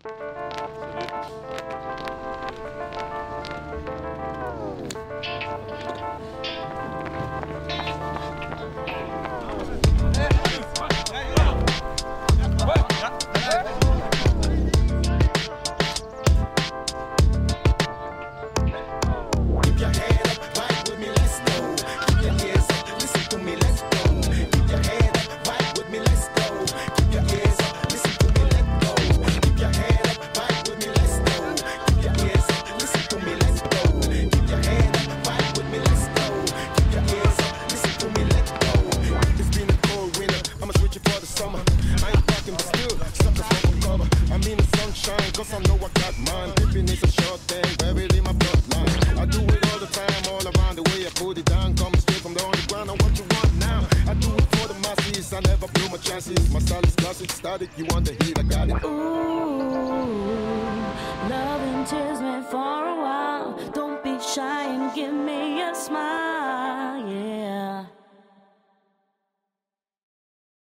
Cause I know I got mine. Dipping is a short thing, buried in my bloodline. I do it all the time, all around the way I put it down. Coming straight from the underground, and what you want now? I do it for the masses, I never blew my chances. My style is classic, static, you want the heat, I got it. Ooh, love and tears me for a while. Don't be shy and give me a smile.